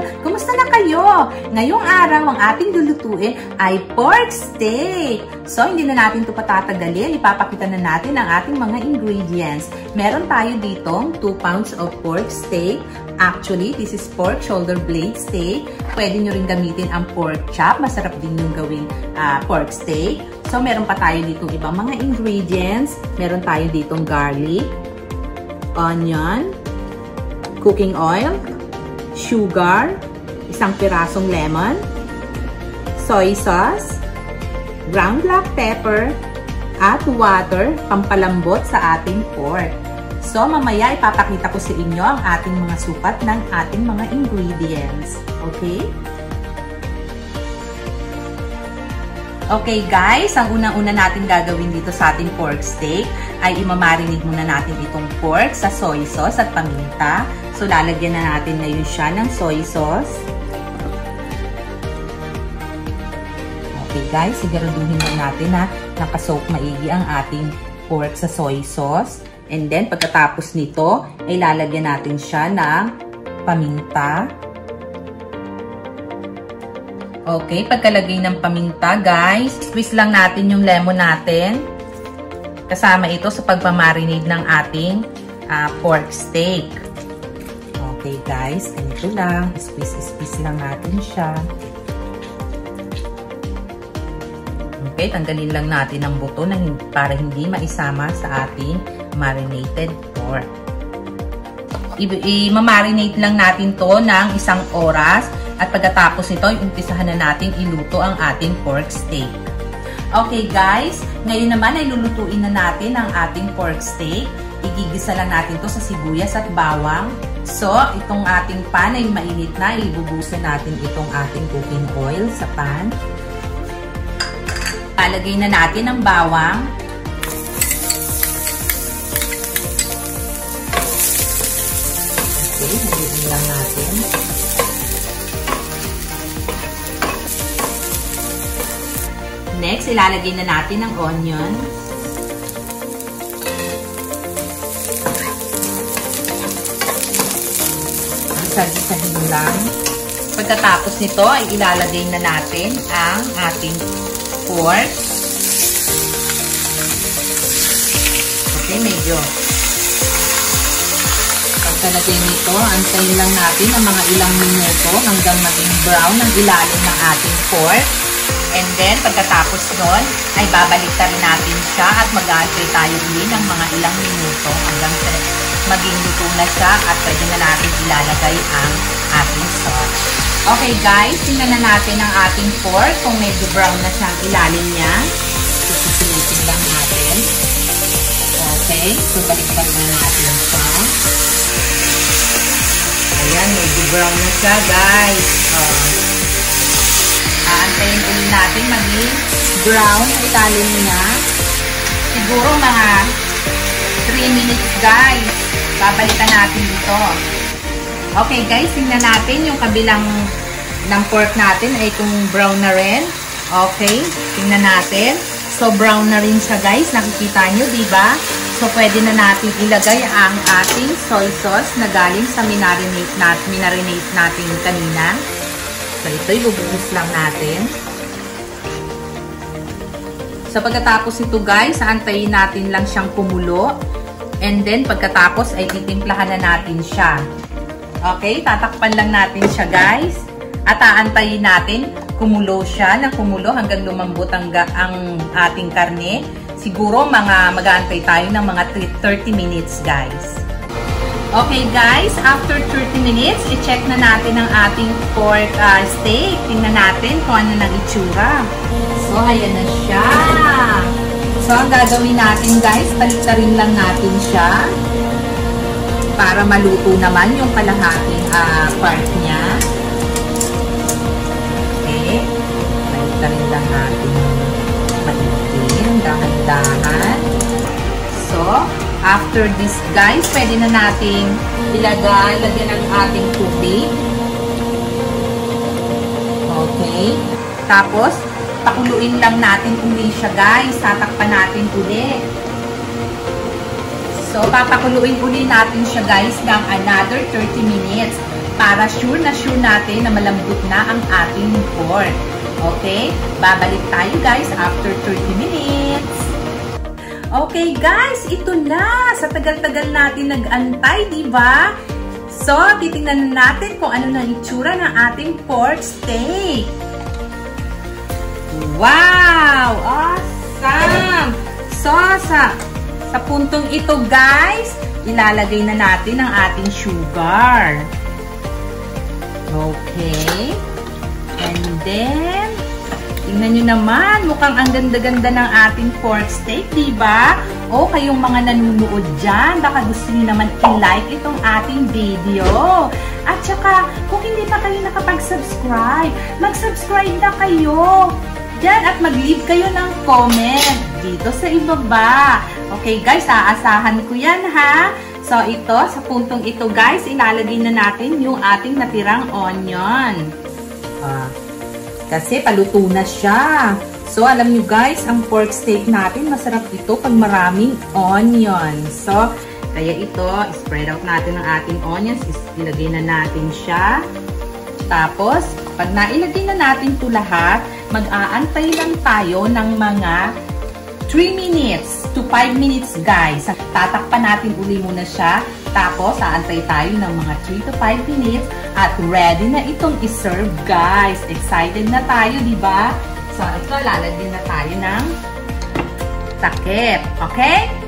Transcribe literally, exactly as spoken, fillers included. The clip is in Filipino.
Kumusta na kayo? Ngayong araw, ang ating lulutuin ay pork steak. So, hindi na natin ito patatagalin. Ipapakita na natin ang ating mga ingredients. Meron tayo ditong two pounds of pork steak. Actually, this is pork shoulder blade steak. Pwede nyo rin gamitin ang pork chop. Masarap din yung gawing uh, pork steak. So, meron pa tayo ditong ibang mga ingredients. Meron tayo ditong garlic, onion, cooking oil, sugar, isang pirasong lemon, soy sauce, ground black pepper, at water pampalambot sa ating pork. So, mamaya ipapakita ko sa inyo ang ating mga sukat ng ating mga ingredients. Okay? Okay guys, ang unang-una natin gagawin dito sa ating pork steak ay imamarinate muna natin itong pork sa soy sauce at paminta. So, lalagyan na natin ngayon siya ng soy sauce. Okay guys, siguraduhin lang natin na nakasoak maigi ang ating pork sa soy sauce. And then, pagkatapos nito, ay lalagyan natin siya ng paminta. Okay, pagkalagay ng paminta, guys, squeeze lang natin yung lemon natin. Kasama ito sa pagmamarinate ng ating uh, pork steak. Okay, guys, ganito lang. Squeeze-squeeze lang natin siya. Okay, tanggalin lang natin ang buto na para hindi maisama sa ating marinated pork. I-marinate lang natin to ng isang oras. At pagkatapos nito, umpisahan na natin iluto ang ating pork steak. Okay guys, ngayon naman ay lulutuin na natin ang ating pork steak. Igigisa lang natin to sa sibuyas at bawang. So, itong ating pan ay mainit na. Ibubusan natin itong ating cooking oil sa pan. Palagay na natin ang bawang. Okay, haluin lang natin. Next, ilalagay na natin ang onion. Isa-isahin lang. Pagkatapos nito, ay ilalagay na natin ang ating pork. Okay, medyo. Pagkalagay nito, antayin lang natin ang mga ilang minuto hanggang maging brown ang ilalim ng ating pork. And then, pagkatapos nun, ay babalik na rin natin siya at mag-aantay tayo ulit ng mga ilang minuto hanggang sa maging luto na siya at pwede na natin ilalagay ang ating sauce. Okay guys, tingnan na natin ang ating pork kung medyo brown na siya ang ilalim niya. Susulitin lang natin. Okay, so balik-balik na natin siya. Ayan, medyo brown na siya guys. Uh, Aantayin ulit natin maging brown ang ilalim niya. Siguro mga three minutes guys. Babalikan natin ito. Okay guys, tingnan natin yung kabilang ng pork natin ay itong brown na rin. Okay, tingnan natin. So brown na rin siya guys. Nakikita nyo, diba? So pwede na natin ilagay ang ating soy sauce na galing sa minarinate natin, minarinate natin kanina. So, ito, ibubuhos lang natin. So, pagkatapos ito guys, antayin natin lang siyang kumulo. And then, pagkatapos ay titimplahan na natin siya. Okay, tatakpan lang natin siya guys. At aantayin natin kumulo siya, ng kumulo hanggang lumambot ang, ang ating karne. Siguro, mga mag-aantay tayo ng mga thirty minutes guys. Okay guys, after thirty minutes, i-check na natin ang ating pork uh, steak. Tingnan natin kung ano nang itsura. So, ayan na siya. So, ang gagawin natin guys, palit-tarin lang natin siya para maluto naman yung kalahating uh, part niya. Okay. Palit-tarin lang natin maitin, dahan-dahan. So, after this guys, pwede na nating ilagay, lagyan ang ating tubig. Okay. Tapos, pakuluin lang natin uli siya guys. Tatakpan natin uli. So, papakuluin uli natin siya guys ng another thirty minutes. para sure na sure natin na malambot na ang ating pork. Okay? Babalik tayo guys after thirty minutes. Okay guys, ito na. Sa tagal-tagal natin nag-antay, di ba? So, titingnan natin kung ano na itsura ng ating pork steak. Wow! Awesome! So, sa, sa puntong ito guys, ilalagay na natin ang ating sugar. Okay. And then, tingnan nyo naman, mukhang ang ganda-ganda ng ating pork steak, diba? O, kayong mga nanonood dyan, baka gusto nyo naman i-like itong ating video. At saka, kung hindi pa kayo nakapag-subscribe, mag-subscribe na kayo. Diyan, at mag-leave kayo ng comment dito sa ibaba. Okay guys, aasahan ko yan ha. So, ito, sa puntong ito guys, ilalagay na natin yung ating natirang onion. Ah. Kasi paluto na siya. So, alam nyo guys, ang pork steak natin, masarap ito pag maraming onion. So, kaya ito, spread out natin ang ating onions. Ilagay na natin siya. Tapos, pag nailagay na natin ito lahat, mag-aantay lang tayo ng mga three minutes to five minutes guys. Tatakpan natin uli muna siya. Tapos, aantay tayo ng mga three to five minutes at ready na itong iserve guys. Excited na tayo, di ba? So, ito, lalagyan na tayo ng takip. Okay?